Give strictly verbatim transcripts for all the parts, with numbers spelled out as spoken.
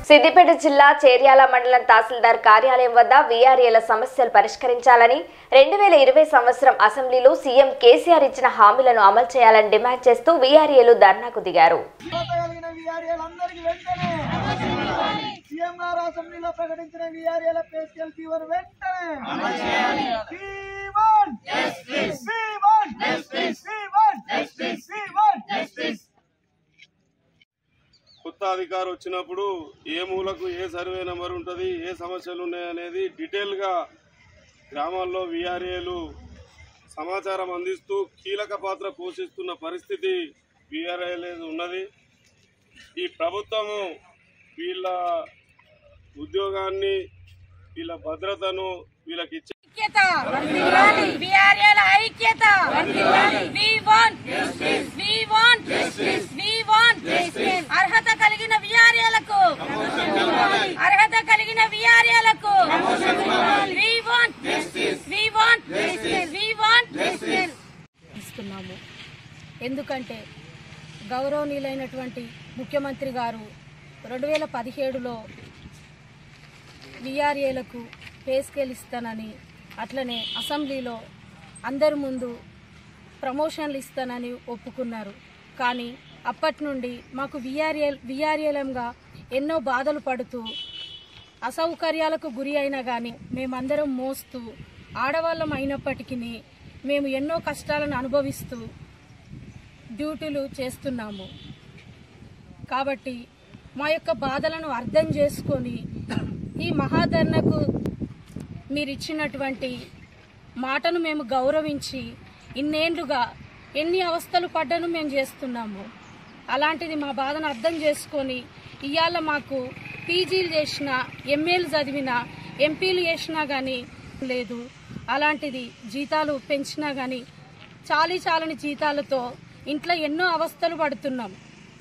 సిద్దిపేట జిల్లా చేర్యాల మండలం తహసీల్దార్ కార్యాలయం వద్ద వీఆర్ఏల సమస్యలు పరిష్కరించాలని రెండు వేల ఇరవై సంవత్సరం అసెంబ్లీలో సీఎం కేసీఆర్ ఇచ్చిన హామీలను అమలు చేయాలని డిమాండ్ చేస్తూ వీఆర్ఏలు ధర్నాకు దిగారు. కొత్త అధికారం వచ్చినప్పుడు ఏ మూలకు ఏ సర్వే నెంబర్ ఉంటుంది, ఏ సమస్యలు ఉన్నాయనేది డీటెయిల్గా గ్రామాల్లో వీఆర్ఏలు సమాచారం అందిస్తూ కీలక పాత్ర పోషిస్తున్న పరిస్థితి వీఆర్ఏలు ఉన్నది. ఈ ప్రభుత్వము వీళ్ళ ఉద్యోగాన్ని, వీళ్ళ భద్రతను వీళ్ళకి ఇచ్చే అర్హత కలిగిన వీఆర్ఏలకు అర్హత కలిగిన వీఆర్ఏలకు ఇస్తున్నాము. ఎందుకంటే గౌరవనీయులైనటువంటి ముఖ్యమంత్రి గారు రెండు వేల పదిహేడులో వీఆర్ఏలకు పే స్కేల్ ఇస్తానని, అట్లనే అసెంబ్లీలో అందరి ముందు ప్రమోషన్లు ఇస్తానని ఒప్పుకున్నారు. కానీ అప్పటి నుండి మాకు వీఆర్ఏ వీఆర్ఏలంగా ఎన్నో బాధలు పడుతూ అసౌకర్యాలకు గురి అయినా కానీ మేమందరం మోస్తూ ఆడవాళ్ళం అయినప్పటికీ మేము ఎన్నో కష్టాలను అనుభవిస్తూ డ్యూటీలు చేస్తున్నాము. కాబట్టి మా యొక్క బాధలను అర్థం చేసుకొని ఈ మహాధర్నకు మీరు ఇచ్చినటువంటి మాటను మేము గౌరవించి ఇన్నేళ్లుగా ఎన్ని అవస్థలు పడ్డను మేము చేస్తున్నాము. అలాంటిది మా బాధను అర్థం చేసుకొని ఇవాళ మాకు పీజీలు చేసినా, ఎంఏలు చదివినా, ఎంపీలు చేసినా కానీ లేదు. అలాంటిది జీతాలు పెంచినా కానీ చాలీ చాలని జీతాలతో ఇంట్లో ఎన్నో అవస్థలు పడుతున్నాం.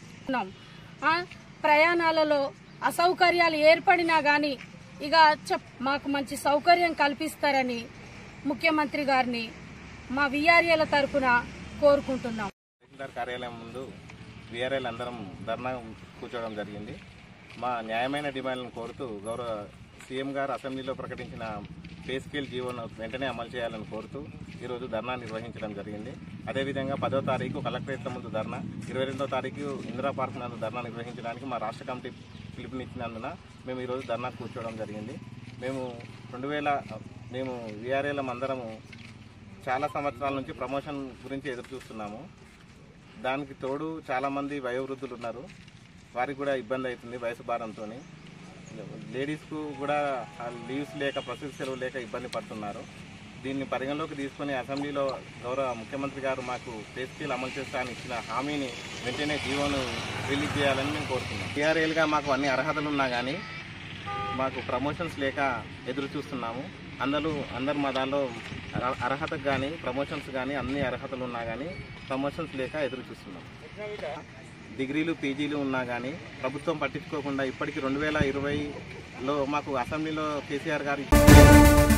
ప్రయాణాలలో అసౌకర్యాలు ఏర్పడినా కానీ ఇక చెప్ మాకు మంచి సౌకర్యం కల్పిస్తారని ముఖ్యమంత్రి గారిని మా వీఆర్ఏల తరఫున కోరుకుంటున్నాం. తహసీల్దార్ కార్యాలయం ముందు వీఆర్ఏలు అందరం ధర్నా కూర్చోవడం జరిగింది. మా న్యాయమైన డిమాండ్లను కోరుతూ గౌరవ సీఎం గారు అసెంబ్లీలో ప్రకటించిన పే స్కేల్ జీవోను వెంటనే అమలు చేయాలని కోరుతూ ఈరోజు ధర్నా నిర్వహించడం జరిగింది. అదేవిధంగా పదో తారీఖు కలెక్టరేట్ల ముందు ధర్నా, ఇరవై రెండో తారీఖు ఇందిరా పార్క్ నందు ధర్నా నిర్వహించడానికి మా రాష్ట్ర కమిటీ పిలుపునిచ్చినందున మేము ఈరోజు ధర్నా కూర్చోవడం జరిగింది. మేము రెండు వేల మేము వీఆర్ఏలం అందరము చాలా సంవత్సరాల నుంచి ప్రమోషన్ గురించి ఎదురు చూస్తున్నాము. దానికి తోడు చాలామంది వయోవృద్ధులు ఉన్నారు, వారికి కూడా ఇబ్బంది అవుతుంది వయసు భారంతో. లేడీస్కు కూడా లీవ్స్ లేక, ప్రసూతి సెలవు లేక ఇబ్బంది పడుతున్నారు. దీన్ని పరిగణలోకి తీసుకుని అసెంబ్లీలో గౌరవ ముఖ్యమంత్రి గారు మాకు పే స్కేల్ అమలు చేస్తానని ఇచ్చిన హామీని వెంటనే జీవోను రిలీజ్ చేయాలని మేము కోరుతున్నాం. టీఆర్ఏలుగా మాకు అన్ని అర్హతలు ఉన్నా కానీ మాకు ప్రమోషన్స్ లేక ఎదురు చూస్తున్నాము. అందరూ అందరు మా దానిలో అర్హతకు కానీ ప్రమోషన్స్ కానీ అన్ని అర్హతలు ఉన్నా కానీ ప్రమోషన్స్ లేక ఎదురు చూస్తున్నాం. డిగ్రీలు, పీజీలు ఉన్నా కానీ ప్రభుత్వం పట్టించుకోకుండా ఇప్పటికీ రెండు వేల ఇరవైలో మాకు అసెంబ్లీలో కేసీఆర్ గారు